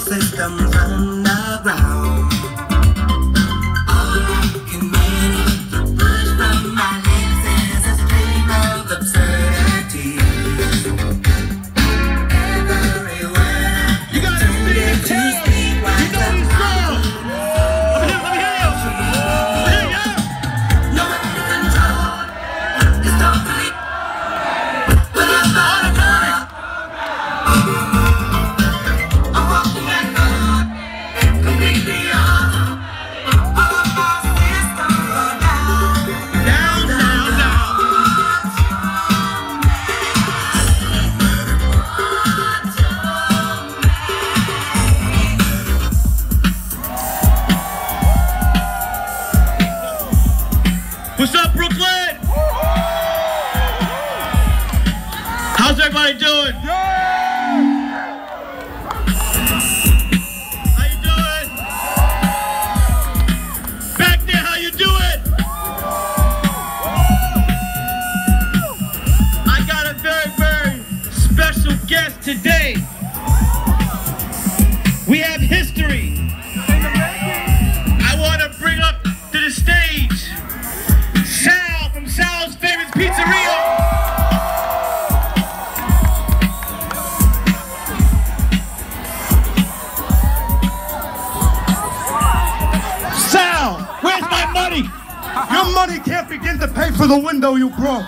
systems underground. I can manage to push from my legs as a stream of absurdity. Everywhere You gotta sing it too. You know these songs. Let me hear you. Hey, yeah. no one to control. It's totally without a gun. I'm walking that road, completely off. My system down. Down, down, down. What's up, Brooklyn? How's everybody doing? How you doing? Back there, how you doing? I got a very, very special guest today. We have history. I want to bring up to the stage Sal from Sal's Famous Pizzeria. Sal, where's my money? Your money can't begin to pay for the window you broke.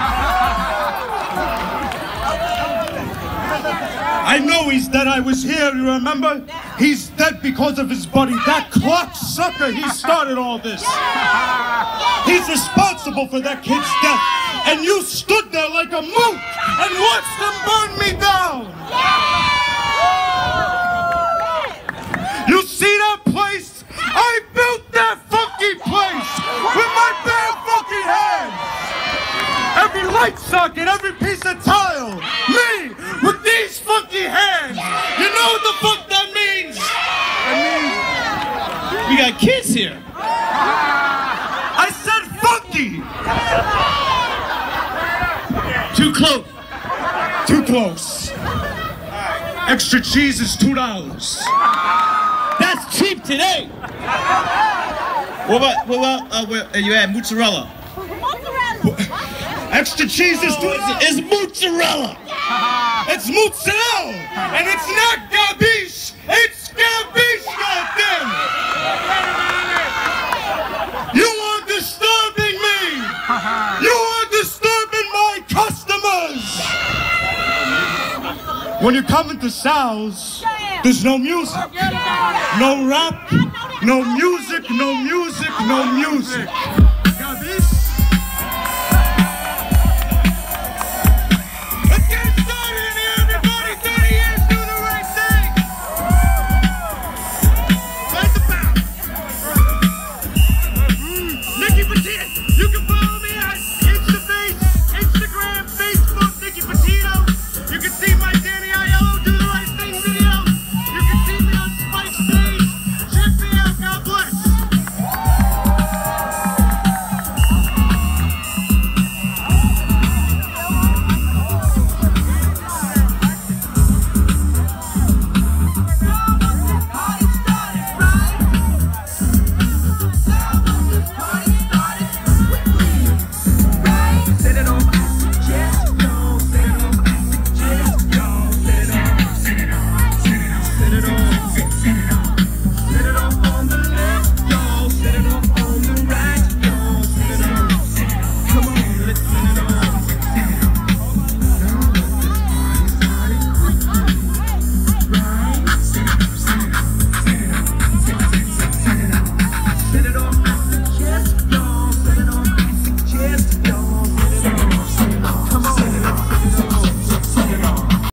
I know he's dead. I was here, you remember? He's dead because of his buddy. That clock sucker, he started all this. He's responsible for that kid's death. And you stood there like a mook and watched him burn me down. You see that place? I built that funky place with my bare funky hands. Every light socket, every piece of tile, me with these funky hands. You know what the fuck that means? We got kids here. I said funky. Too close. Too close. Extra cheese is $2. That's cheap today. What about you had mozzarella? Extra cheese is $2. It's mozzarella. It's mozzarella, and it's not gabish. It's gabish, goddamn it! You are disturbing me. You are disturbing my customers. When you come into Sal's, there's no music, no rap, no music, no music, no music.